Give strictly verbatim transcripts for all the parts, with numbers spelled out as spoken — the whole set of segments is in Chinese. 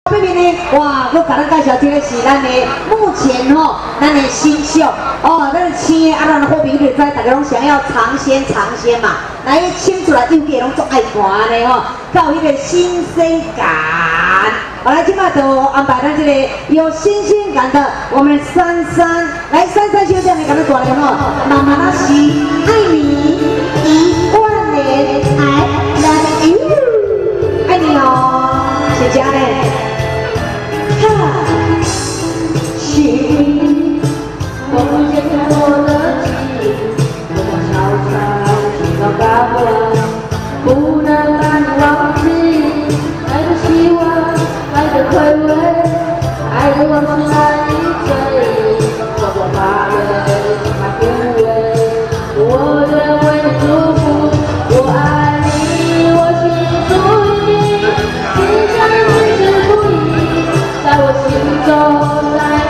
这边呢，哇，我给咱介绍这个是咱的目前吼、哦，咱的新秀哦，咱青的啊，咱的好朋友就知，大家拢想要尝鲜尝鲜嘛，来请出来又给拢做爱看的吼，到一个新鲜感。好，来，今麦就安排咱这个有新鲜感的我们珊珊，来，珊珊兄弟，你跟他过来吼，妈妈那是爱你一万年，I love you， 爱你哦，谢谢嘞。 心，我不见我的记忆，我悄悄听到八卦，不能把你忘记。爱的希望，爱的回味，爱的往事难以追，我我怕人怕枯萎，我愿为你祝福，我爱你，我心属于你，心相印是不移，在我心中。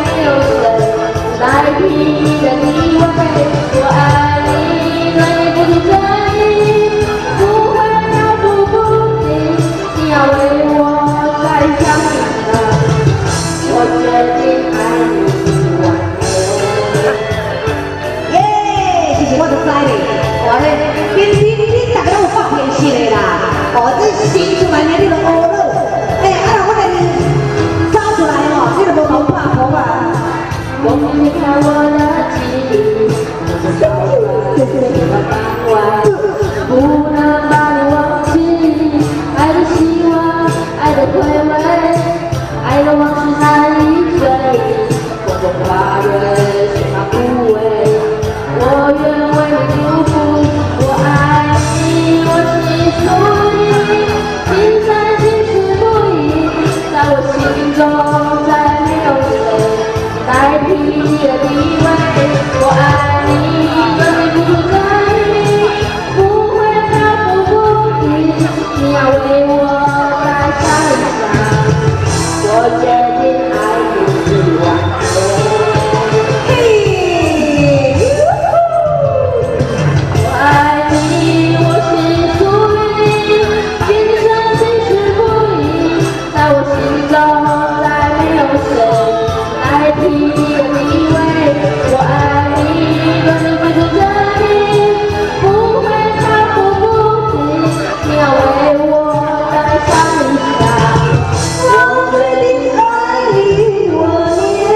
代替你的地位，我爱你，对你付出真意，不会漂浮不定，你要为我再相信的，我决定爱你一万年。耶，其实我就知咧，我咧，平时你大家都有发现是的啦，哦，这新出来的你都学了，哎，啊，我来找出来哦，你都无同拍谱啊。 我不离开我的记忆，我是早晚，我傍晚，不能把你忘记。爱的希望，爱的回味，爱的往事难以追。我不怕人嫌它枯萎，我愿为你祝福。我爱你，我心属你，心山心事不移，在我心中再没有谁。 代替你的地位，我爱你，对你付出真意，不会漂浮不定。你要为我再想一想，我决定爱你一万年。我爱你，我心属于你，今生今世不移，在我心中再没有谁。 代替你的地位，我爱你，对你付出真意，不会漂浮不定。你要为我再想一想，我决定爱你一万年。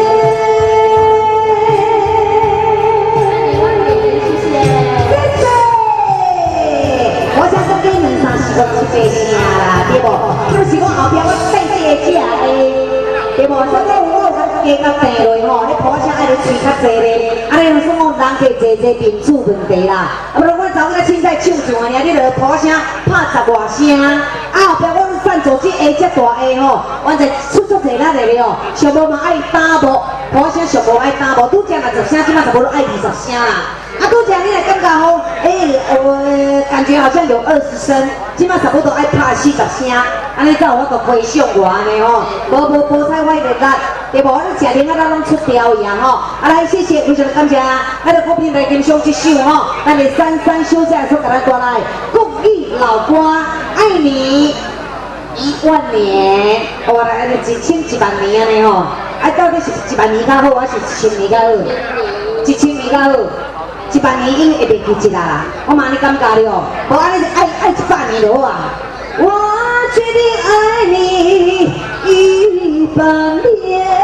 谢谢，谢谢。我想说给两三十个一百声啦，对不？就是我后壁我带这个食的，对不？所以我。 加较济落吼，你抱声爱你吹较济咧，安尼说讲人客济济面子问题啦。啊，不然我昨个凊彩唱唱安尼，你著抱声拍十外声，啊后壁我赞助这下遮大下吼，完全出足济力咧了。上无嘛爱打无，抱声上无爱打无，拄则若十声，即马差不多爱二十声啦。啊，拄则你来感觉吼，诶，我感觉好像有二十声，即马差不多爱拍四十声，安尼才有法度回想我安尼吼，无无无采我力力。 对无？你食零啊，咱拢出调样吼。啊，来，谢谢，非常感谢。咱的歌品来欣赏这首吼，咱的珊珊小姐所给咱带来国语老歌，爱你一万年。我来，一千一万年安尼吼。啊，到底是一万年较好，还是一千年较好？一千年较好。一万年应会袂记一啦。我嘛安尼感觉了，无安尼爱爱一百年就好啊。我决定爱你一百年。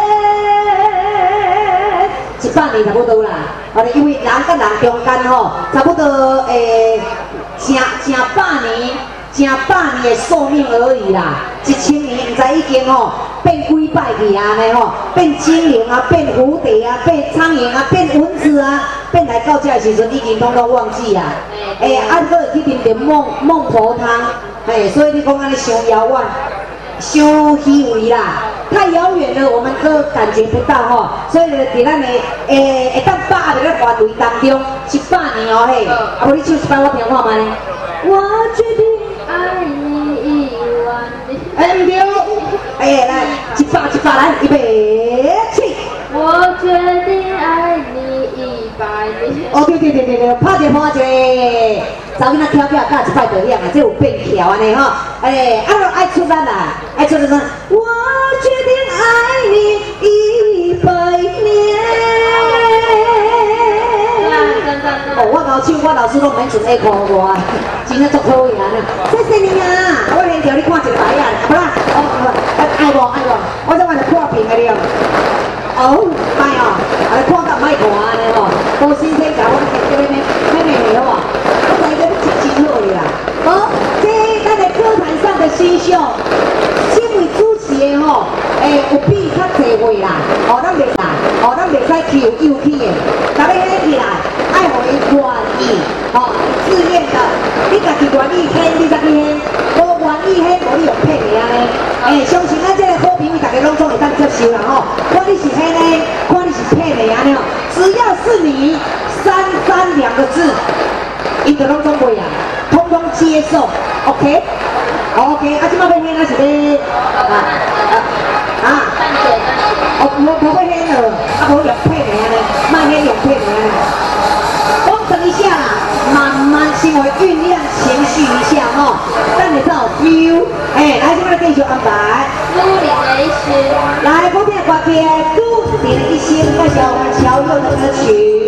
一百年差不多啦，哦，因为人甲人中间吼，差不多诶，成成百年，成百年的寿命而已啦。一千年唔知已经吼变几百去安尼吼，变精灵啊，变蝴蝶啊，变苍蝇啊，变蚊子啊，变来到这的时阵已经统统忘记啊。诶，啊，搁会去啉着孟孟婆汤，诶，所以你讲安尼伤遥远。 伤虚伪啦，太遥远了，我们都感觉不到吼。所以呢，伫咱的诶，会当把握伫个范围当中，一百年哦嘿。啊，无你唱一摆我听看卖呢。我决定爱你一万年。哎，唔对，哎来，一百一百来，预备起。我决定爱你一百年。哦对对对对对，拍者拍者。 查囡仔跳跳教一摆就响啊，这有变跳安尼吼，哎，啊，爱出咱啦，爱出咱，我决老师都免准备考我，真正足好呀！谢谢你啊，我先叫你看一个牌啊，好啦，哦，爱无爱无，我想问你看片个了。哦，歹哦，啊，看到歹看安尼吼，无新鲜甲我摕这个咩咩咩咩好无？我知影你真真好哩啦。好，这咱个课堂上的新秀，身为主持的吼，诶，有比较侪话啦，哦，咱袂啦，哦，咱袂使去有幼气的，大家起起来，爱互伊愿意，吼，自愿的，你家己愿意嘿，你才去嘿，无愿意嘿，无你用骗的安尼。诶，相信咱这个好朋友，大家拢总会当接受啦吼。看你是嘿呢，看你是骗的安尼吼，只要是你三三两个字，伊就拢总袂啊，通通接受 ，OK？ OK， 啊，即摆要嘿，咱是咧啊啊啊！哦，无无要嘿了，啊无用骗的安尼，莫嘿用骗的安尼。我等一下啦，慢慢先会酝酿情绪一下吼，等你才有 feel。哎，来，这边继续安排。祝你的一生。来，后面挂片，祝你的一生，带小我们乔佑的歌曲。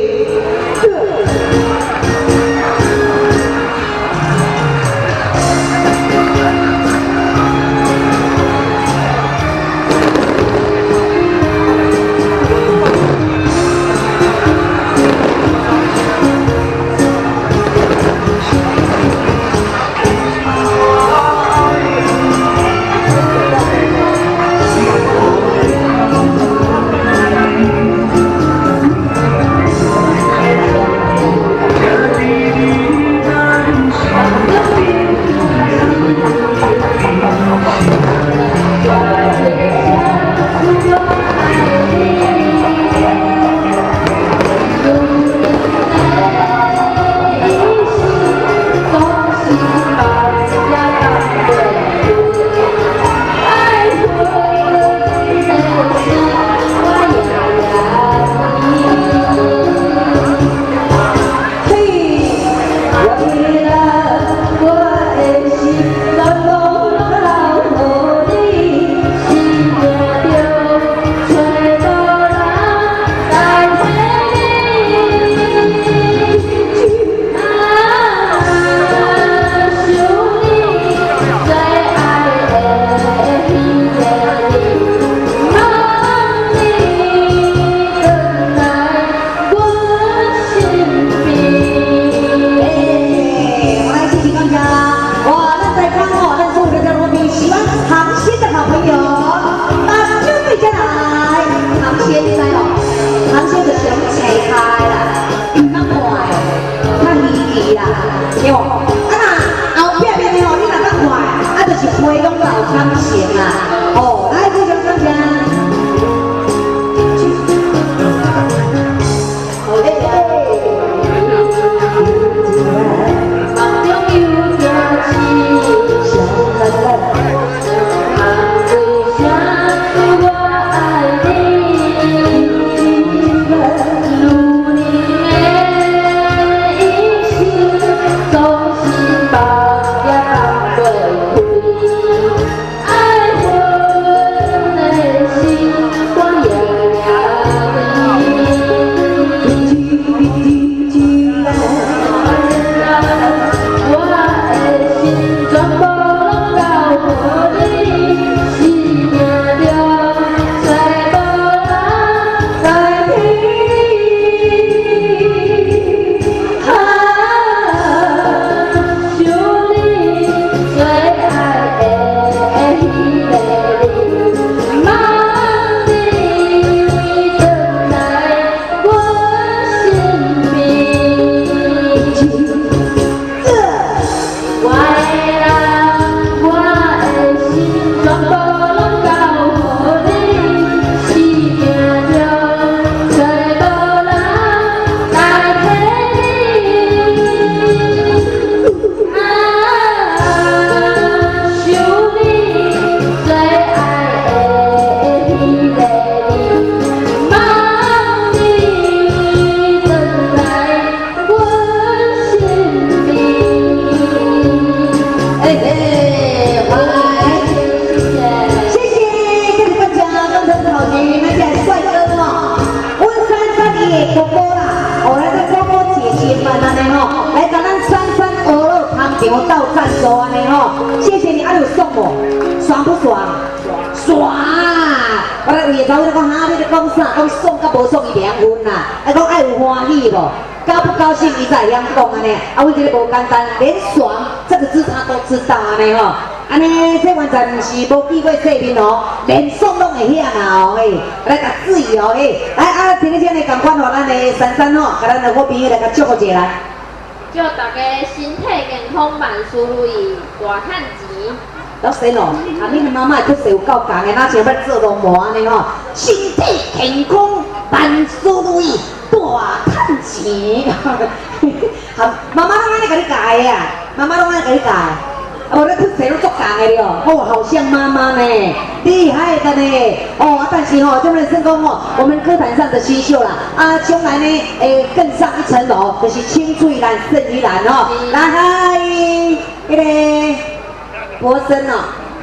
我来为查某咧讲哈，你咧讲啥？讲爽甲无爽伊袂晓分啦。啊，讲爱有欢喜无？高不高兴伊才会晓讲安尼。啊，阮这个无简单，连爽这个字他都知道安尼吼。安尼这完全毋是无见过世面哦，连爽拢会晓啦哦嘿。来甲注意哦嘿。来啊，今日这样共款吼，咱的珊珊吼，甲咱的好朋友来甲祝福一下来。 祝大家身体健康，万事如意，大赚钱。 老师哦，啊，恁的妈妈确实有够强的，哪像要做龙膜安尼吼，身体健康，万事如意，大赚钱。好，妈妈拢安尼甲你教的啊，妈妈拢安尼甲你教。啊，无咧出世拢足强的了，哦，好像妈妈呢，厉害的呢，哦，啊，但是吼，这么算讲吼，我们歌坛上的新秀啦，啊，将来呢，诶，更上一层楼，就是青出于蓝胜于蓝哦。来嗨，那个博生哦，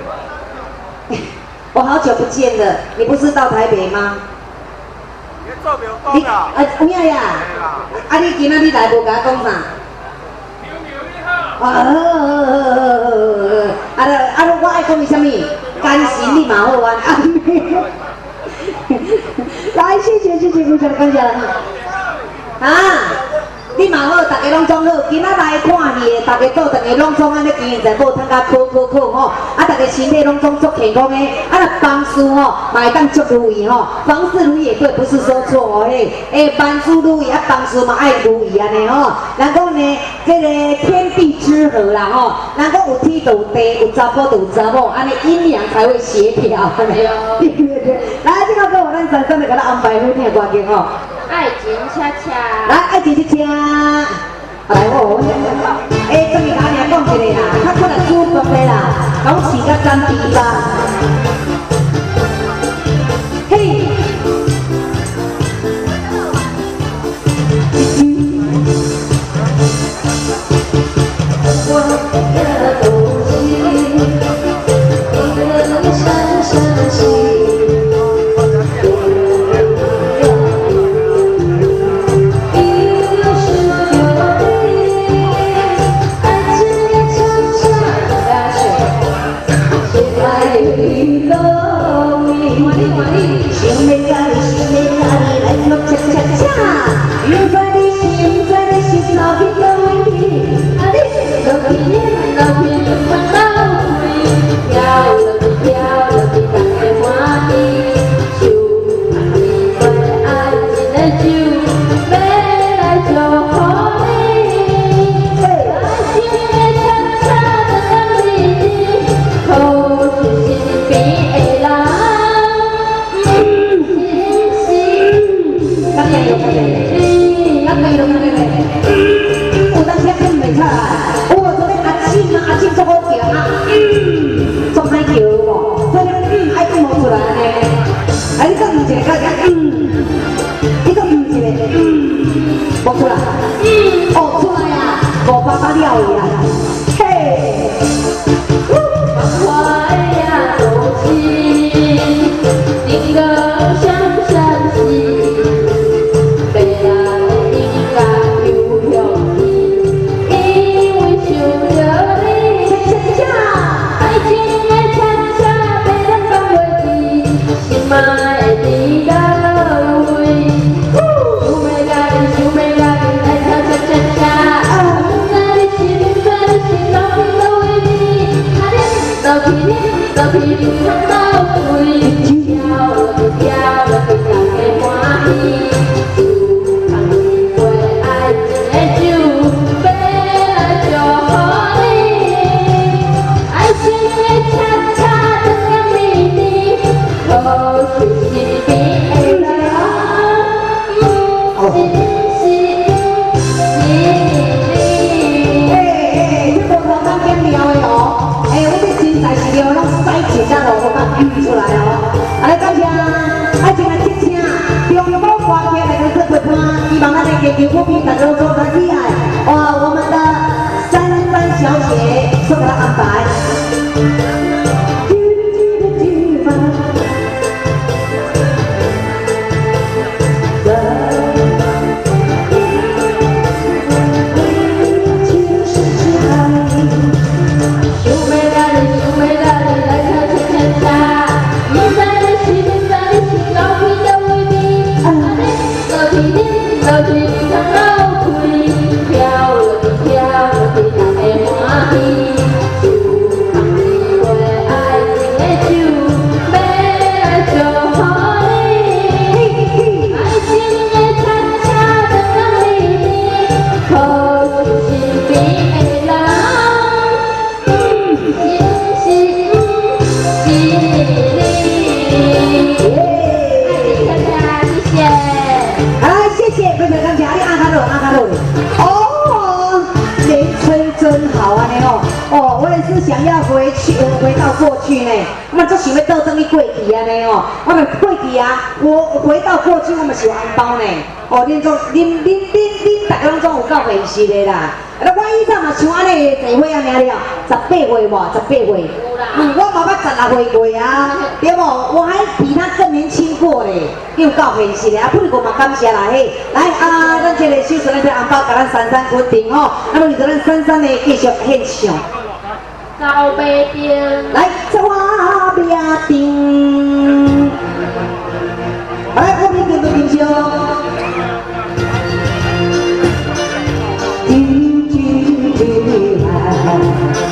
我好久不见了，你不是到台北吗？你啊，有影呀？啊，你今仔日来无甲我讲啥？啊，啊，啊，我爱讲伊什么？甘心你嘛好啊！来，谢谢谢谢，非常感谢啊！你嘛好，大家拢总好。今仔来看戏的，大家做大家拢总安尼经营在某摊甲考考考吼，啊，大家身体拢总足健康的，啊，那房事吼嘛会当足如意吼，房事如意也对，不是说错哦嘿。诶，万事如意啊，房事嘛爱如意安尼吼。人讲呢，这个天地之和啦吼，人讲有天就有地，有查甫就有查某，安尼阴阳才会协调。对对对，来，这个歌我咱珊珊的给他安排好听的歌曲吼。 爱情恰恰， 来，爱情恰恰，来我，哎，这边甲你讲一个啦，较可能主动的啦，讲时间暂时吧。嘿。我的东西，一个闪闪星。 想要爱你看看，谢谢。 哎，谢谢，非常感谢你按卡路，按卡路。哦，人吹真好啊，你哦，哦，我也是想要回去，回到过去呢。我们就想要倒转去过去啊，呢哦，我们过去啊，我回到过去，我们是有红包呢。哦，恁总，恁恁恁恁，大家拢总有够现实的啦。啊，我以前嘛像安尼聚会啊，了了，十八岁无，十八岁。嗯，我嘛捌十六岁过啊，对不？我还比他更年轻过嘞，又够现实的啊！不过嘛，感谢啦嘿，来啊，咱这个小孙的红包，甲咱珊珊稳定吼，那么就咱珊珊的继续献唱。 走北边， 来，走我边顶，来，我们跟着冰箱。叮叮叮来。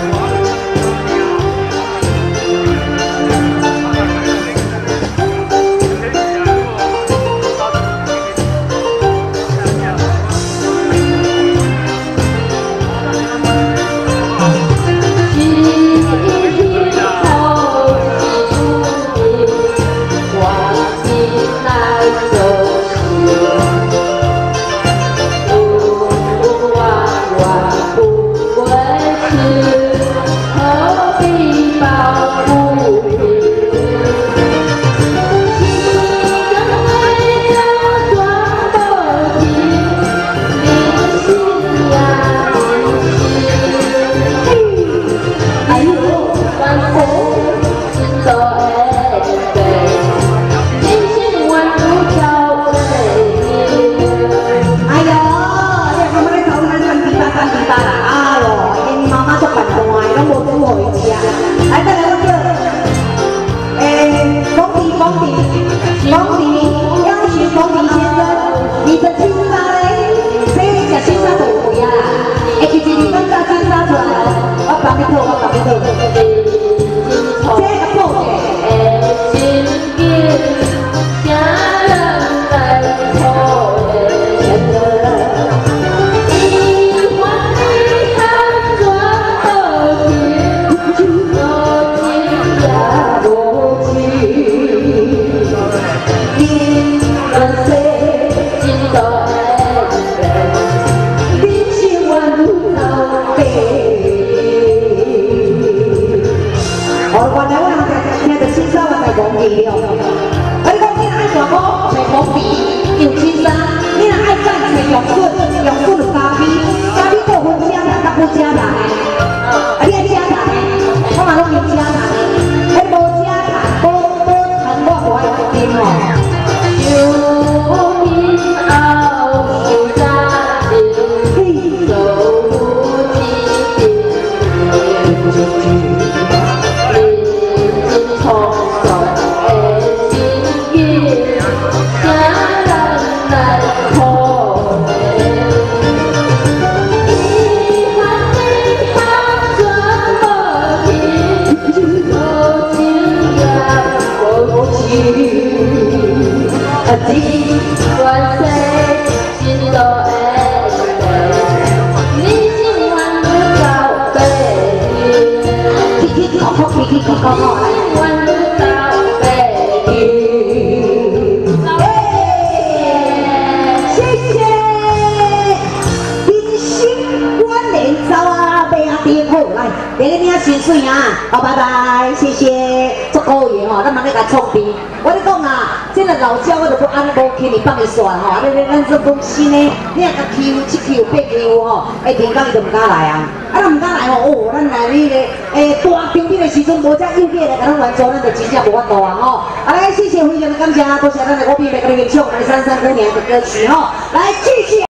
别个领薪水啊！好，拜拜，谢谢。足够嘢吼，咱嘛咧甲创治。我咧讲啊，这个老鸟我就不安尼无轻易放伊算吼。你你咱做公司呢，你若甲 Q 七 Q 八 Q 吼，哎，天讲伊就唔敢来啊。啊，咱唔敢来吼，哦，咱来你个诶大中午的时阵无遮诱惑来甲咱完做，咱就真正无法度啊吼。啊，来，谢谢非常的感谢，多谢咱的我比每个人演唱我们珊珊姑娘的歌曲吼，来继续。